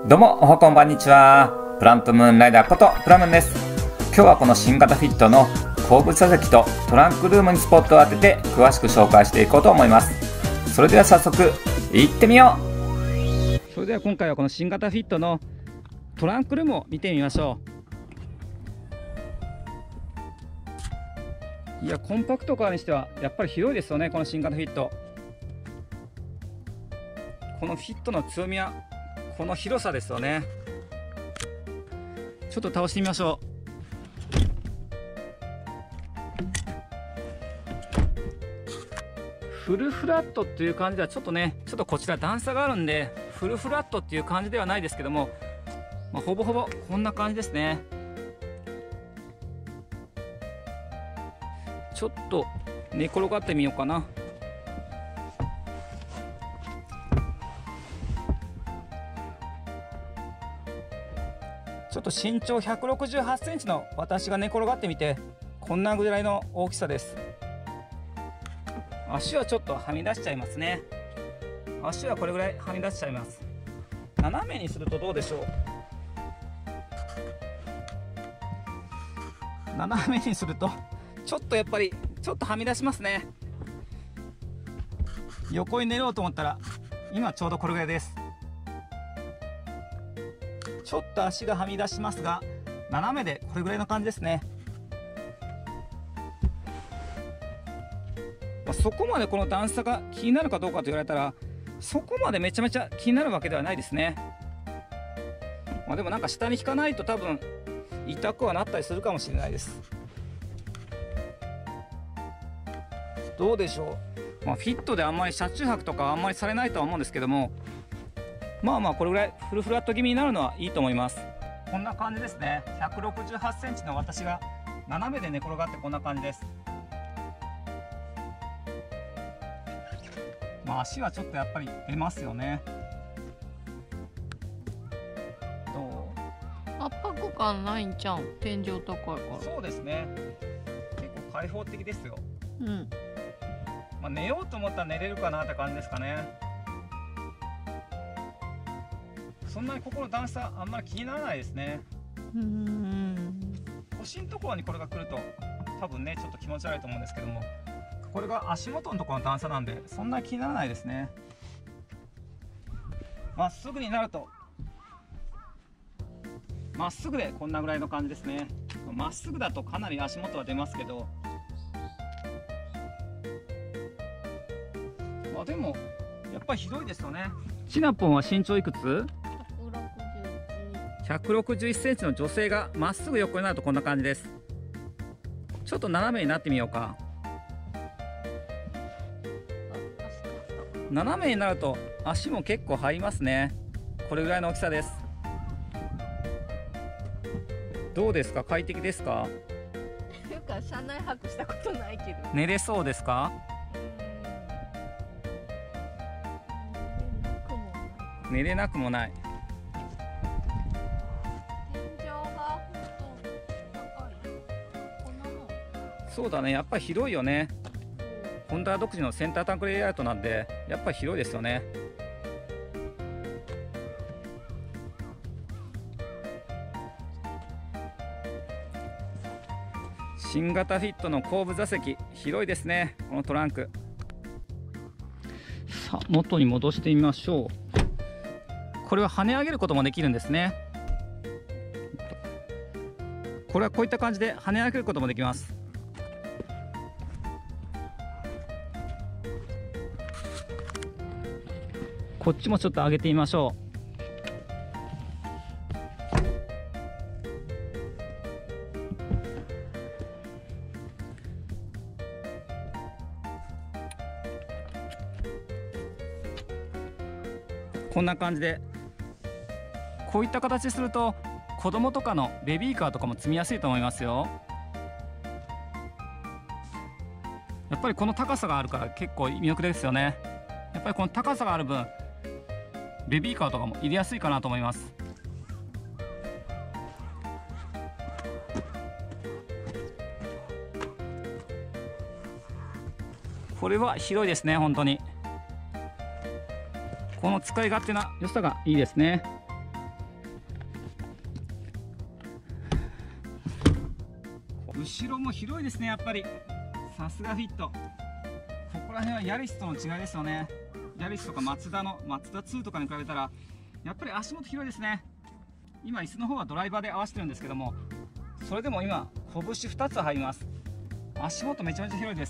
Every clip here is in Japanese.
どうもおはこんばんにちは。プラントムーンライダーことプラムーンです。今日はこの新型フィットの後部座席とトランクルームにスポットを当てて詳しく紹介していこうと思います。それでは早速行ってみよう。それでは今回はこの新型フィットのトランクルームを見てみましょう。いや、コンパクトカーにしてはやっぱり広いですよね、この新型フィット。このフィットの強みはこの広さですよね。ちょっと倒してみましょう。フルフラットっていう感じではちょっとこちら段差があるんでフルフラットっていう感じではないですけども、ほぼほぼこんな感じですね。ちょっと寝転がってみようかな。ちょっと身長168センチの私が寝転がってみてこんなぐらいの大きさです。足はちょっとはみ出しちゃいますね。足はこれぐらいはみ出しちゃいます。斜めにするとどうでしょう。斜めにするとちょっとやっぱりちょっとはみ出しますね。横に寝ようと思ったら今ちょうどこれぐらいです。ちょっと足がはみ出しますが斜めでこれぐらいの感じですね。そこまでこの段差が気になるかどうかと言われたらそこまでめちゃめちゃ気になるわけではないですね。でもなんか下に引かないと多分痛くはなったりするかもしれないです。どうでしょう。フィットであんまり車中泊とかあんまりされないとは思うんですけども、これぐらいフルフラット気味になるのはいいと思います。こんな感じですね。168センチの私が斜めで寝転がってこんな感じです。足はちょっとやっぱり出ますよね。どう？ 圧迫感ないんちゃうん？天井高いから。 そうですね。結構開放的ですよ。 うん。 寝ようと思ったら寝れるかなって感じですかね。そんなにここの段差あんまり気にならないですね。腰のところにこれが来ると多分ねちょっと気持ち悪いと思うんですけども、これが足元のところの段差なんでそんなに気にならないですね。まっすぐになるとまっすぐでこんなぐらいの感じですね。まっすぐだとかなり足元は出ますけど、でもやっぱり広いですよね。シナポンは身長いくつ？161センチの女性がまっすぐ横になるとこんな感じです。ちょっと斜めになってみようか。斜めになると足も結構入りますね。これぐらいの大きさです。どうですか？快適ですか？ というか車内泊したことないけど寝れそうですか？寝れなくもない。 天井がほんと高い。こんなもん。 そうだね、やっぱり広いよね。ホンダ独自のセンタータンクレイアウトなんでやっぱり広いですよね。新型フィットの後部座席広いですね。このトランクさあ元に戻してみましょう。これは跳ね上げることもできるんですね。これはこういった感じで跳ね上げることもできます。こっちもちょっと上げてみましょう。こんな感じでこういった形すると子供とかのベビーカーとかも積みやすいと思いますよ。やっぱりこの高さがあるから結構魅力ですよね。やっぱりこの高さがある分ベビーカーとかも入れやすいかなと思います。これは広いですね。本当にこの使い勝手な良さがいいですね。 後ろも広いですね、やっぱり。さすがフィット。ここら辺はヤリスとの違いですよね。ヤリスとかマツダ2とかに比べたらやっぱり足元広いですね。今椅子の方はドライバーで合わせてるんですけども、それでも今拳2つ入ります。足元めちゃめちゃ広いです。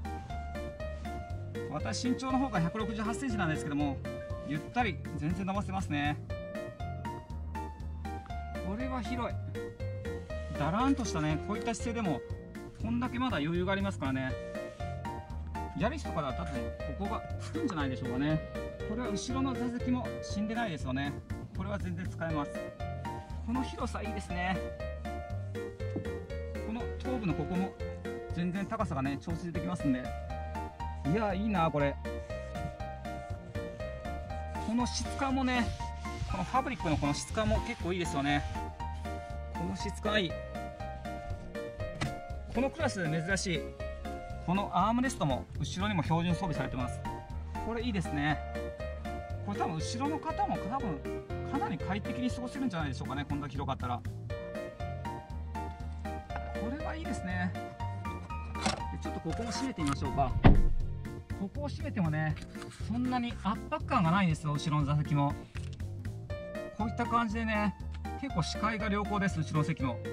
私身長の方が168センチなんですけども、ゆったり全然伸ばせますね。これは広い。だらんとしたね、こういった姿勢でもこんだけまだ余裕がありますからね。ヤリスとかだと多分ここがつくんじゃないでしょうかね。これは後ろの座席も死んでないですよね。これは全然使えます。この広さいいですね。この頭部のここも全然高さがね調整できますんで、いやいいなこれ。この質感もね、このファブリックのこの質感も結構いいですよね。この質感いい。このクラスで珍しいこのアームレストも後ろにも標準装備されてます。これいいですね。これ多分後ろの方も多分かなり快適に過ごせるんじゃないでしょうかね、こんだけ広かったら。これはいいですね。でちょっとここも閉めてみましょうか。ここを閉めてもね、そんなに圧迫感がないんですよ、後ろの座席も。こういった感じでね、結構視界が良好です、後ろの席も。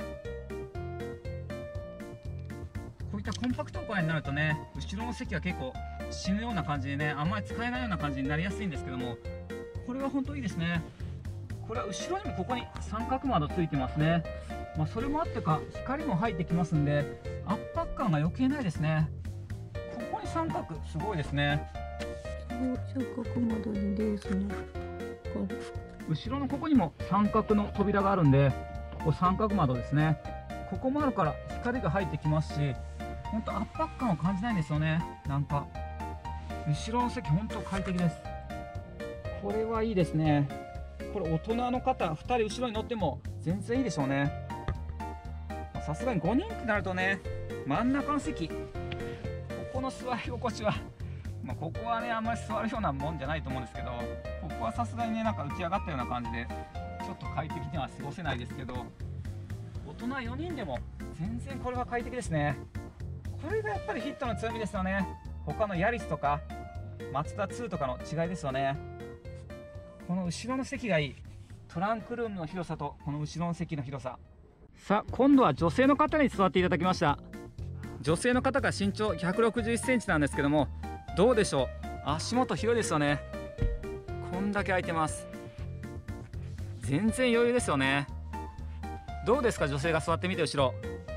こういったコンパクトカーになるとね、後ろの席は結構死ぬような感じでね、あんまり使えないような感じになりやすいんですけども、これは本当いいですね。これは後ろにもここに三角窓ついてますね。それもあってか光も入ってきますんで、圧迫感が余計ないですね。ここに三角すごいですね。 三角窓にですね。 後ろのここにも三角の扉があるんで、ここ三角窓ですね。ここもあるから光が入ってきますし、本当圧迫感を感じないんですよね。なんか後ろの席本当快適です。これはいいですね。これ大人の方2人後ろに乗っても全然いいでしょうね。さすがに5人ってなるとね、真ん中の席、ここの座り心地は、ここはねあんまり座るようなもんじゃないと思うんですけど、ここはさすがにねなんか浮き上がったような感じでちょっと快適には過ごせないですけど、大人4人でも全然これは快適ですね。これがやっぱりフィットの強みですよね。他のヤリスとかマツダ2とかの違いですよね。この後ろの席がいい。トランクルームの広さとこの後ろの席の広さ。さあ今度は女性の方に座っていただきました。女性の方が身長161センチなんですけども、どうでしょう、足元広いですよね。こんだけ空いてます。全然余裕ですよね。どうですか、女性が座ってみて後ろ。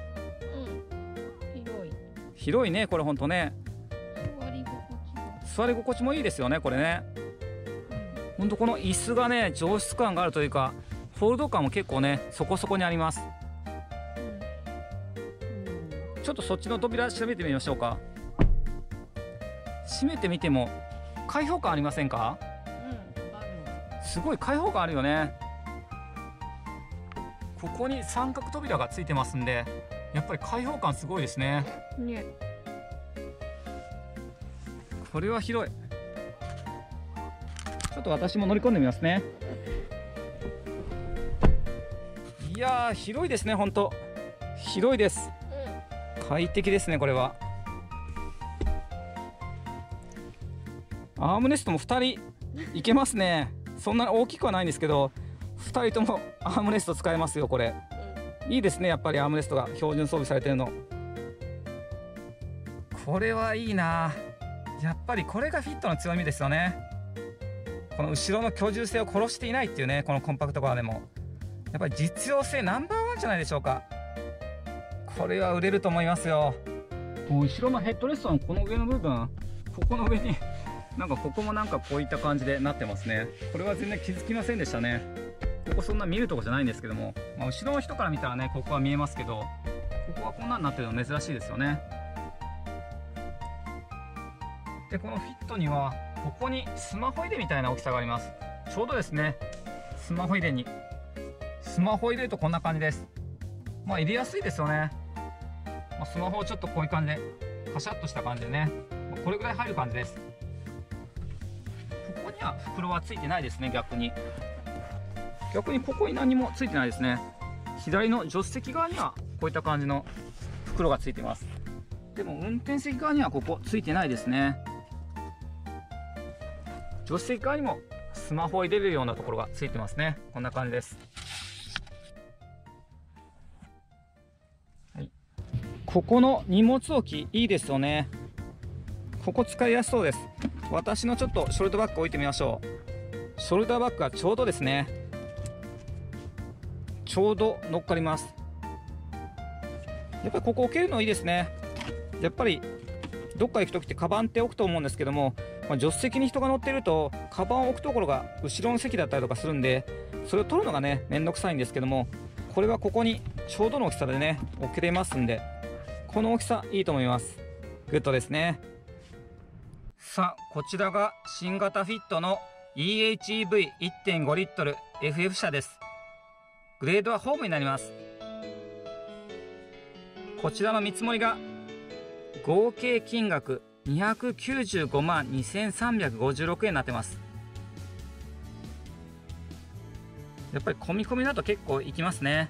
広いね、これほんとね。座り心地もいいですよね、これね。ほんとこの椅子がね、上質感があるというか、フォルド感も結構ね、そこそこにあります。ちょっとそっちの扉調べてみましょうか。閉めてみても開放感ありませんか？すごい開放感あるよね。ここに三角扉がついてますんで、やっぱり開放感すごいですね。これは広い。ちょっと私も乗り込んでみますね。いやー広いですね、ほんと広いです。快適ですね、これは。アームレストも2人いけますね。そんなに大きくはないんですけど、2人ともアームレスト使えますよ、これ。いいですね、やっぱりアームレストが標準装備されてるの。これはいいな。やっぱりこれがフィットの強みですよね。この後ろの居住性を殺していないっていうね、このコンパクトカーでもやっぱり実用性ナンバーワンじゃないでしょうか。これは売れると思いますよ。後ろのヘッドレストのこの上の部分、ここの上になんかここもなんかこういった感じでなってますね。これは全然気づきませんでしたね。ここそんな見るとこじゃないんですけども、後ろの人から見たらねここは見えますけど、ここはこんなになってるの珍しいですよね。でこのフィットにはここにスマホ入れみたいな大きさがあります。ちょうどですね、スマホ入れにスマホ入れるとこんな感じです。入れやすいですよね。スマホをちょっとこういう感じでカシャッとした感じでね、これぐらい入る感じです。ここには袋はついてないですね。逆にここに何もついてないですね。左の助手席側にはここういった感じの袋がついてます。でも運転席側にはここついてないですね。助手席側にもスマホを入れるようなところがついてますね。こんな感じです。はい、ここの荷物置きいいですよね。ここ使いやすそうです。私のちょっとショルダーバッグ置いてみましょう。ショルダーバッグがちょうどですね、ちょうど乗っかります。やっぱりここ置けるのいいですね。やっぱりどっか行くときってカバンって置くと思うんですけども、助手席に人が乗っているとカバンを置くところが後ろの席だったりとかするんで、それを取るのがねめんどくさいんですけども、これはここにちょうどの大きさでね置けれますんで、この大きさいいと思います。グッドですね。さあ、こちらが新型フィットの EHEV1.5 リットル FF 車です。グレードはホームになります。こちらの見積もりが合計金額295万2356円になってます。やっぱり込み込みだと結構いきますね。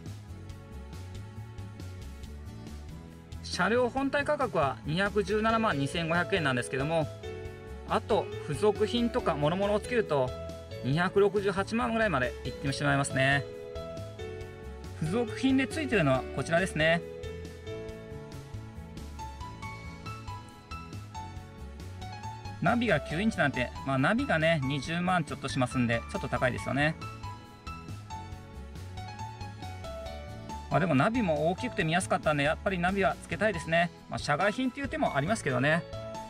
車両本体価格は217万2500円なんですけども、あと付属品とか諸々をつけると268万ぐらいまでいってしまいますね。付属品でついてるのはこちらですね。ナビが9インチなんて、ナビがね20万ちょっとしますんで、ちょっと高いですよね。でもナビも大きくて見やすかったんで、やっぱりナビはつけたいですね。社外品っていう手もありますけどね。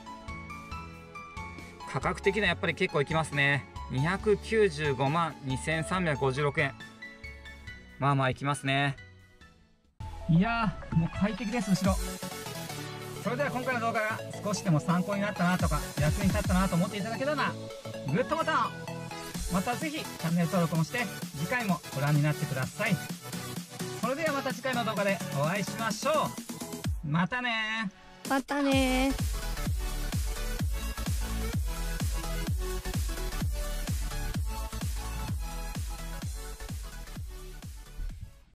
価格的にはやっぱり結構いきますね。295万2356円。まあまあいきますね。いやー、もう快適です、後ろ。それでは今回の動画が少しでも参考になったなとか役に立ったなと思っていただけたら、グッドボタンを、またぜひチャンネル登録もして次回もご覧になってください。それではまた次回の動画でお会いしましょう。またねー。 またねー。